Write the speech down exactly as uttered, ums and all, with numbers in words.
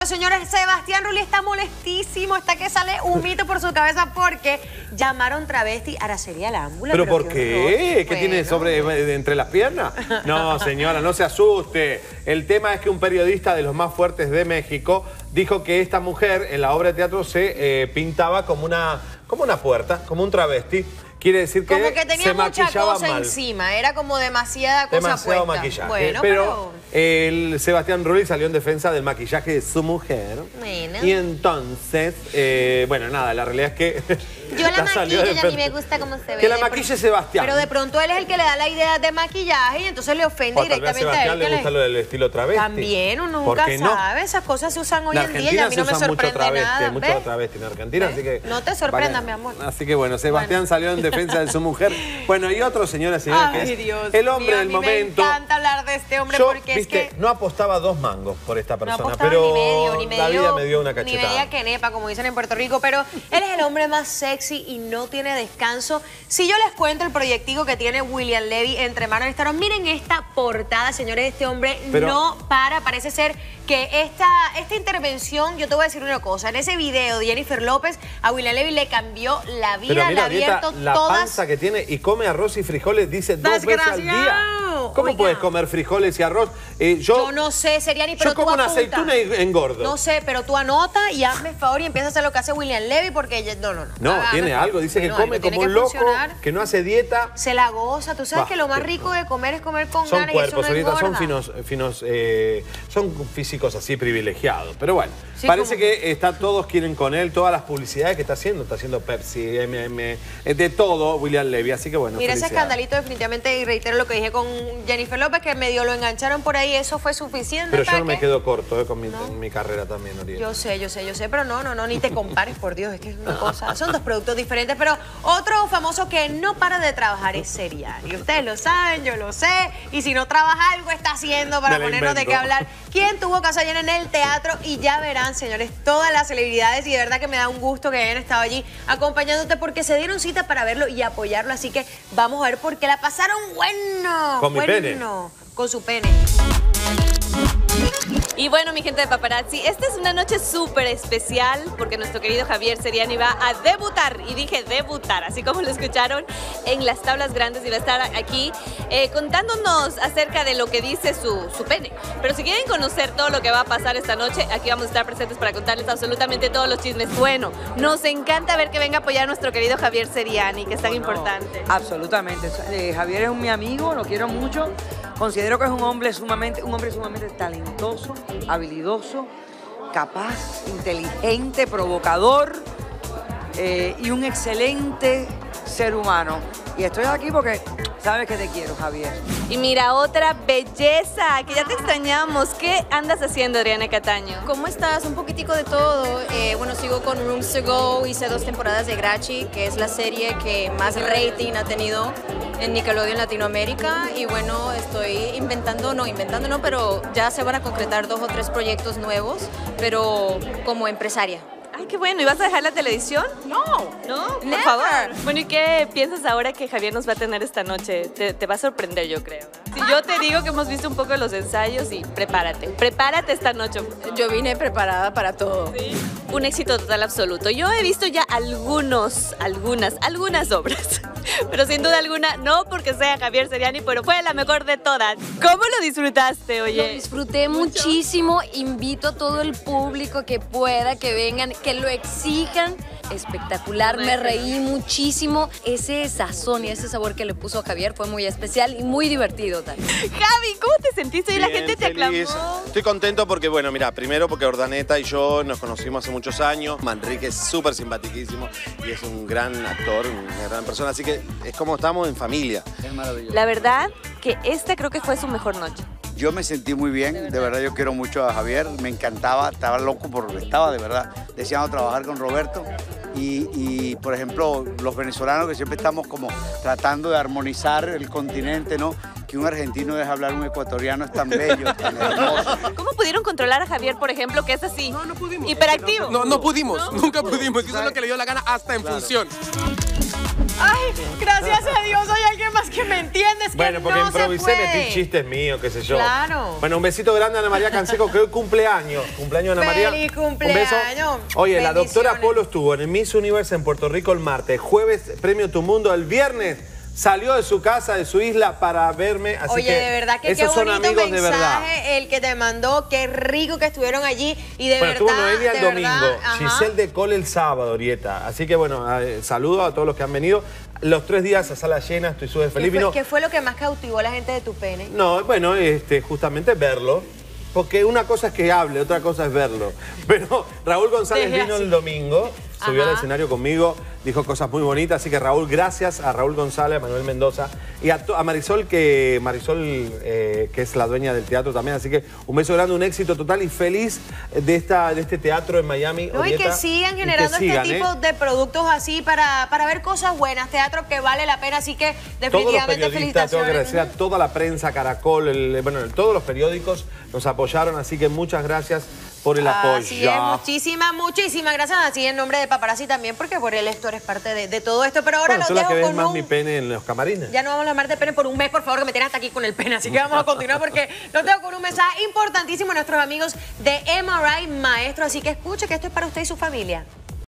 Señores, Sebastián Rulli está molestísimo, está que sale un mito por su cabeza porque llamaron travesti a Araceli Arámbula. ¿Pero, ¿Pero por qué? ¿Qué bueno. tiene sobre entre las piernas? No, señora, no se asuste. El tema es que un periodista de los más fuertes de México dijo que esta mujer en la obra de teatro se eh, pintaba como una, como una puerta, como un travesti. Quiere decir que, como que tenía se mucha maquillaba cosa mal. encima, era como demasiada cosa Demasiado puesta. maquillaje. Bueno, pero, pero el Sebastián Rulli salió en defensa del maquillaje de su mujer. Bueno. Y entonces, eh, bueno, nada, la realidad es que... Yo la, la maquillo y a mí me gusta cómo se ve. Que la maquille Sebastián. Pero de pronto él es el que le da la idea de maquillaje y entonces le ofende o directamente a Sebastián a él. le gusta le... lo del estilo travesti. También, uno nunca sabe. No? Esas cosas se usan hoy la en día y a mí no me sorprende mucho travesti, nada. Mucho ¿ves? travesti en Argentina, ¿ves? Así que... No te sorprendas, vale. mi amor. Así que bueno, Sebastián bueno. salió en defensa de su mujer. Bueno, y otro, señora, señora, que es Dios el hombre mío, del momento. Me encanta hablar de este hombre Yo, porque viste, es que... no apostaba dos mangos por esta persona, no pero ni medio, ni medio, la vida me dio una cachetada. Ni media quenepa, como dicen en Puerto Rico, pero él es el hombre más sexy y no tiene descanso. Si yo les cuento el proyectico que tiene William Levy entre manos de Instagram, miren esta portada, señores, este hombre pero, no para, parece ser que esta, esta intervención, yo te voy a decir una cosa, en ese video de Jennifer López, a William Levy le cambió la vida, pero mira, le ha abierto la todas... panza que tiene y come arroz y frijoles, dice dos veces al día. ¿Cómo Oiga. puedes comer frijoles y arroz? Eh, yo, yo no sé, Seriani, pero yo como tú una apunta. aceituna y engordo. No sé, pero tú anota y hazme el favor y empieza a hacer lo que hace William Levy porque... Ella, no, no, no. No, ah, tiene algo. Dice bueno, que come como un loco, funcionar. que no hace dieta. Se la goza. Tú sabes bah, que lo más rico de comer es comer con son ganas cuerpos, y eso no ahorita son finos, finos eh, son físicos así privilegiados. Pero bueno, sí, parece como... que está, todos quieren con él, todas las publicidades que está haciendo. Está haciendo Pepsi, M M, de todo William Levy. Así que bueno, mira ese escandalito definitivamente, y reitero lo que dije con Jennifer López, que medio lo engancharon por ahí, eso fue suficiente. Pero yo no no me quedo corto eh, con mi, no. mi carrera también, Oriel. Yo sé, yo sé, yo sé, pero no, no, no, ni te compares, por Dios, es que es una cosa, son dos productos diferentes, pero otro famoso que no para de trabajar es Seriani. Y ustedes lo saben, yo lo sé, y si no trabaja algo está haciendo para ponernos invento. de qué hablar. ¿Quién tuvo casa llena en el teatro? Y ya verán, señores, todas las celebridades, y de verdad que me da un gusto que hayan estado allí acompañándote porque se dieron cita para verlo y apoyarlo, así que vamos a ver por qué la pasaron bueno. Con mi bueno, pene. Con su pene. Y bueno, mi gente de Paparazzi, esta es una noche súper especial porque nuestro querido Javier Seriani va a debutar, y dije debutar, así como lo escucharon, en las tablas grandes, y va a estar aquí eh, contándonos acerca de lo que dice su, su pene. Pero si quieren conocer todo lo que va a pasar esta noche, aquí vamos a estar presentes para contarles absolutamente todos los chismes. Bueno, nos encanta ver que venga a apoyar a nuestro querido Javier Seriani, que es tan bueno, importante. Absolutamente. Eh, Javier es un, mi amigo, lo quiero mucho. Considero que es un hombre sumamente, un hombre sumamente talentoso, habilidoso, capaz, inteligente, provocador eh, y un excelente ser humano. Y estoy aquí porque sabes que te quiero, Javier. Y mira, otra belleza, que ya te extrañamos. ¿Qué andas haciendo, Adriana Cataño? ¿Cómo estás? Un poquitico de todo. Eh, bueno, sigo con Rooms to Go, hice dos temporadas de Grachi, que es la serie que más rating ha tenido en Nickelodeon Latinoamérica. Y bueno, estoy inventando, no inventando, no, pero ya se van a concretar dos o tres proyectos nuevos, pero como empresaria. Ay, qué bueno. ¿Y vas a dejar la televisión? No. ¿No? Por Never. favor. Bueno, ¿y qué piensas ahora que Javier nos va a tener esta noche? Te, te va a sorprender, yo creo. Si yo te digo que hemos visto un poco de los ensayos, y prepárate. Prepárate esta noche. Yo vine preparada para todo. ¿Sí? Un éxito total absoluto. Yo he visto ya algunos, algunas, algunas obras. Pero sin duda alguna, no porque sea Javier Seriani, pero fue la mejor de todas. ¿Cómo lo disfrutaste, oye? Lo disfruté muchísimo. Invito a todo el público que pueda, que vengan, que lo exijan. Espectacular, me reí muchísimo. Ese sazón y ese sabor que le puso a Javier fue muy especial y muy divertido también. Javi, ¿cómo te sentiste? Y la gente te feliz. aclamó. Estoy contento porque, bueno, mira, primero porque Urdaneta y yo nos conocimos hace muchos años. Manrique es súper simpaticísimo y es un gran actor, una gran persona, así que es como estamos en familia. Es maravilloso. La verdad que esta creo que fue su mejor noche. Yo me sentí muy bien, de verdad yo quiero mucho a Javier, me encantaba, estaba loco por lo que estaba, de verdad, deseando trabajar con Roberto y, y, por ejemplo, los venezolanos que siempre estamos como tratando de armonizar el continente, ¿no? Que un argentino deje hablar un ecuatoriano es tan bello, tan hermoso. ¿Cómo pudieron controlar a Javier, por ejemplo, que es así? No, no pudimos. Hiperactivo. No, no pudimos, ¿no? Nunca pudimos, hizo lo que le dio la gana hasta en Claro. función. Ay, gracias a Dios hay alguien más que me entiende. Es Bueno, que porque no improvisé, se puede. metí chistes míos, qué sé yo. Claro. Bueno, un besito grande a Ana María Canseco, que hoy cumpleaños. Cumpleaños, Ana María. ¡Feliz Un beso. cumpleaños! Oye, la doctora Bendiciones. Polo estuvo en el Miss Universe en Puerto Rico el martes. Jueves, Premio Tu Mundo. El viernes salió de su casa, de su isla, para verme. Así Oye, que de verdad que qué esos son bonito amigos de verdad. mensaje el que te mandó, qué rico que estuvieron allí y de Bueno, verdad, estuvo Noelia el de domingo, verdad, ajá. Giselle de Cole el sábado, Orieta. Así que bueno, eh, saludo a todos los que han venido. Los tres días a sala llena, estoy súper feliz. ¿Qué fue, Vino- qué fue lo que más cautivó a la gente de tu pene? No, bueno, este, justamente verlo. Porque una cosa es que hable, otra cosa es verlo. Pero Raúl González Deje vino así. el domingo, subió Ajá. al escenario conmigo, dijo cosas muy bonitas. Así que Raúl, gracias a Raúl González, a Manuel Mendoza y a, to- a Marisol, que Marisol eh, que es la dueña del teatro también. Así que un beso grande, un éxito total y feliz de, esta, de este teatro en Miami. No, y Orieta, que sigan y que generando sigan, este tipo ¿eh? de productos así para, para ver cosas buenas, teatro que vale la pena, así que Todos los definitivamente periodistas, tengo que agradecer felicitaciones. a toda la prensa, Caracol, el- bueno, todos los periódicos nos apoyaron, así que muchas gracias por el apoyo. Así es, muchísimas, muchísimas gracias. Así en nombre de Paparazzi también, porque por él esto eres parte de, de todo esto. Pero ahora Bueno, los tú la dejo que ves con más un... mi pene en los camarines. Ya no vamos a hablar de pene por un mes, por favor, que me tienen hasta aquí con el pene. Así que vamos a continuar porque los dejo con un mensaje importantísimo a nuestros amigos de M R I Maestro. Así que escuche que esto es para usted y su familia.